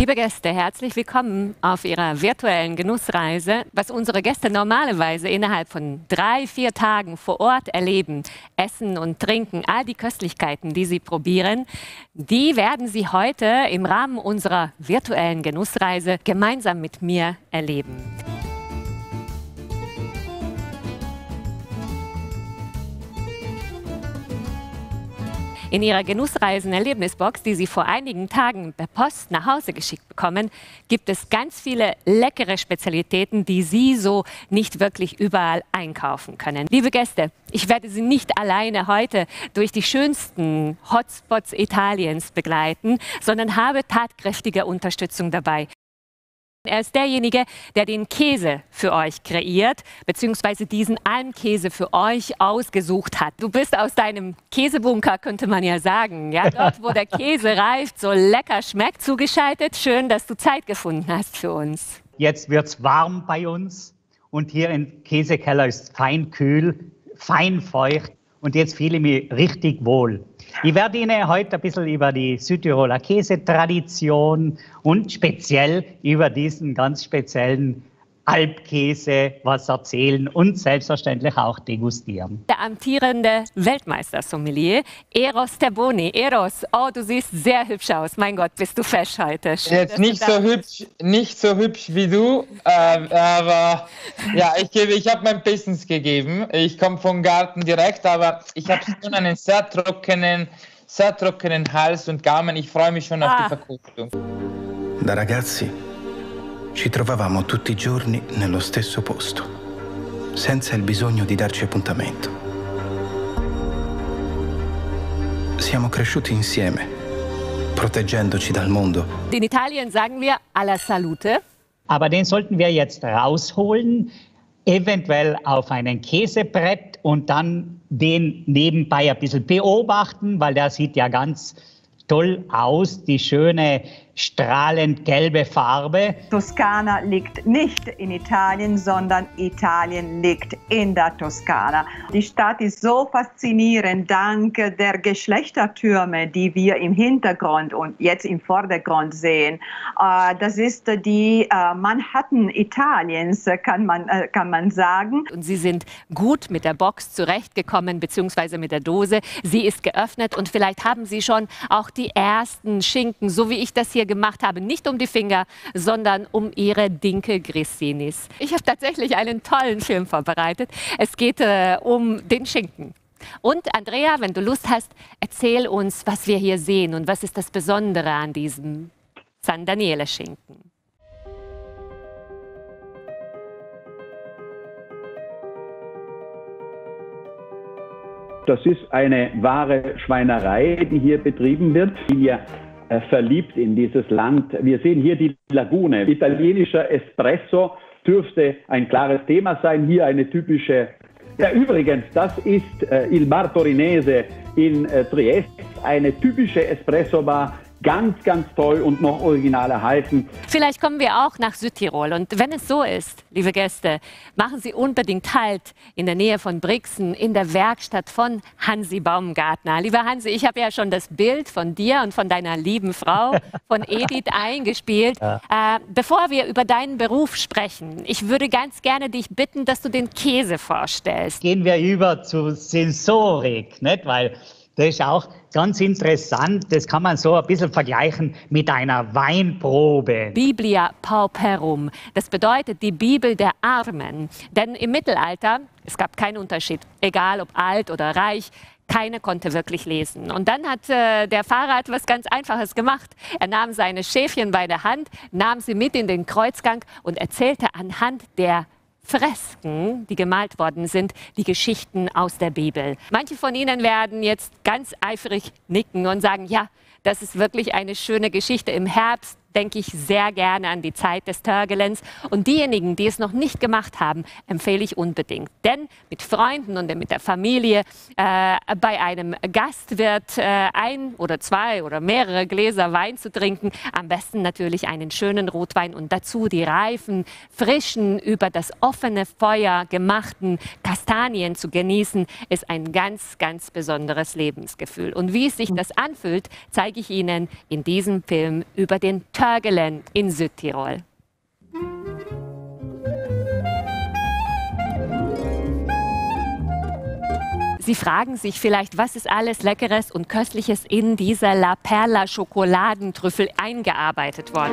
Liebe Gäste, herzlich willkommen auf Ihrer virtuellen Genussreise. Was unsere Gäste normalerweise innerhalb von 3-4 Tagen vor Ort erleben, essen und trinken, all die Köstlichkeiten, die Sie probieren, die werden Sie heute im Rahmen unserer virtuellen Genussreise gemeinsam mit mir erleben. In Ihrer Genussreisen-Erlebnisbox, die Sie vor einigen Tagen per Post nach Hause geschickt bekommen, gibt es ganz viele leckere Spezialitäten, die Sie so nicht wirklich überall einkaufen können. Liebe Gäste, ich werde Sie nicht alleine heute durch die schönsten Hotspots Italiens begleiten, sondern habe tatkräftige Unterstützung dabei. Er ist derjenige, der den Käse für euch kreiert, beziehungsweise diesen Almkäse für euch ausgesucht hat. Du bist aus deinem Käsebunker, könnte man ja sagen. Ja, dort, wo der Käse reift, so lecker schmeckt, zugeschaltet. Schön, dass du Zeit gefunden hast für uns. Jetzt wird es warm bei uns und hier im Käsekeller ist fein kühl, fein feucht und jetzt fühle ich mich richtig wohl. Ich werde Ihnen heute ein bisschen über die Südtiroler Käsetradition und speziell über diesen ganz speziellen Alpkäse was erzählen und selbstverständlich auch degustieren. Der amtierende Weltmeister-Sommelier Eros Terboni. Eros, oh, du siehst sehr hübsch aus. Mein Gott, bist du fesch heute. Schön, jetzt nicht so hübsch wie du, aber ja, ich habe mein Bestens gegeben. Ich komme vom Garten direkt, aber ich habe schon einen sehr trockenen Hals und Gaumen. Ich freue mich schon auf die Verkostung. Da ragazzi ci trovavamo tutti i giorni nello stesso posto, senza il bisogno di darci appuntamento. Siamo cresciuti insieme, proteggendoci dal mondo. In Italien sagen wir alla salute. Aber den sollten wir jetzt rausholen, eventuell auf einen Käsebrett und dann den nebenbei ein bisschen beobachten, weil der sieht ja ganz toll aus, die schöne strahlend gelbe Farbe. Toskana liegt nicht in Italien, sondern Italien liegt in der Toskana. Die Stadt ist so faszinierend dank der Geschlechtertürme, die wir im Hintergrund und jetzt im Vordergrund sehen. Das ist die Manhattan Italiens, kann man sagen. Und Sie sind gut mit der Box zurechtgekommen, beziehungsweise mit der Dose. Sie ist geöffnet und vielleicht haben Sie schon auch die ersten Schinken, so wie ich das hier gemacht habe, nicht um die Finger, sondern um Ihre Dinkel-Grissinis. Ich habe tatsächlich einen tollen Film vorbereitet. Es geht um den Schinken. Und Andrea, wenn du Lust hast, erzähl uns, was wir hier sehen und was ist das Besondere an diesem San Daniele-Schinken. Das ist eine wahre Schweinerei, die hier betrieben wird. Wir verliebt in dieses Land. Wir sehen hier die Lagune. Italienischer Espresso dürfte ein klares Thema sein. Hier eine typische... Ja, übrigens, das ist Il Bar Torinese in Triest. Eine typische Espresso-Bar. Ganz, ganz toll und noch original erhalten. Vielleicht kommen wir auch nach Südtirol. Und wenn es so ist, liebe Gäste, machen Sie unbedingt Halt in der Nähe von Brixen, in der Werkstatt von Hansi Baumgartner. Lieber Hansi, ich habe ja schon das Bild von dir und von deiner lieben Frau, von Edith, eingespielt. Ja. Bevor wir über deinen Beruf sprechen, ich würde ganz gerne dich bitten, dass du den Käse vorstellst. Gehen wir über zur Sensorik, nicht? Weil das ist auch ganz interessant, das kann man so ein bisschen vergleichen mit einer Weinprobe. Biblia Pauperum, das bedeutet die Bibel der Armen. Denn im Mittelalter, es gab keinen Unterschied, egal ob alt oder reich, keiner konnte wirklich lesen. Und dann hat der Pfarrer etwas ganz Einfaches gemacht. Er nahm seine Schäfchen bei der Hand, nahm sie mit in den Kreuzgang und erzählte anhand der Fresken, die gemalt worden sind, die Geschichten aus der Bibel. Manche von Ihnen werden jetzt ganz eifrig nicken und sagen, ja, das ist wirklich eine schöne Geschichte. Im Herbst denke ich sehr gerne an die Zeit des Törgelens. Und diejenigen, die es noch nicht gemacht haben, empfehle ich unbedingt. Denn mit Freunden und mit der Familie bei einem Gastwirt ein oder zwei oder mehrere Gläser Wein zu trinken, am besten natürlich einen schönen Rotwein und dazu die reifen, frischen, über das offene Feuer gemachten Kastanien zu genießen, ist ein ganz, ganz besonderes Lebensgefühl. Und wie es sich das anfühlt, zeige ich Ihnen in diesem Film über den Törgelen in Südtirol. Sie fragen sich vielleicht, was ist alles Leckeres und Köstliches in dieser La Perla Schokoladentrüffel eingearbeitet worden.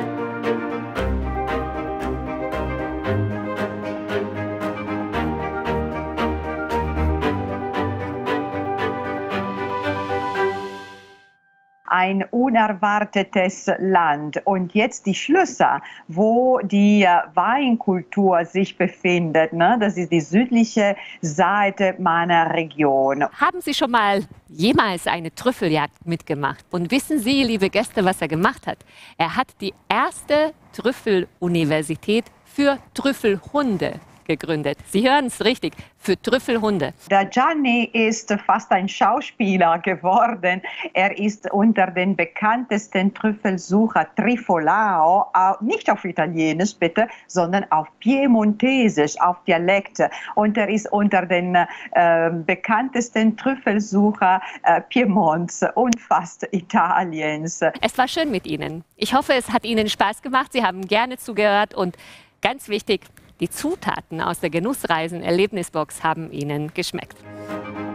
Ein unerwartetes Land. Und jetzt die Schlösser, wo die Weinkultur sich befindet. Ne? Das ist die südliche Seite meiner Region. Haben Sie schon mal jemals eine Trüffeljagd mitgemacht? Und wissen Sie, liebe Gäste, was er gemacht hat? Er hat die erste Trüffeluniversität für Trüffelhunde gegründet. Sie hören es richtig, für Trüffelhunde. Der Gianni ist fast ein Schauspieler geworden. Er ist unter den bekanntesten Trüffelsucher Trifolao, nicht auf Italienisch bitte, sondern auf Piemontesisch, auf Dialekte. Und er ist unter den bekanntesten Trüffelsucher Piemonts und fast Italiens. Es war schön mit Ihnen. Ich hoffe, es hat Ihnen Spaß gemacht. Sie haben gerne zugehört und ganz wichtig, die Zutaten aus der Genussreisen-Erlebnisbox haben Ihnen geschmeckt.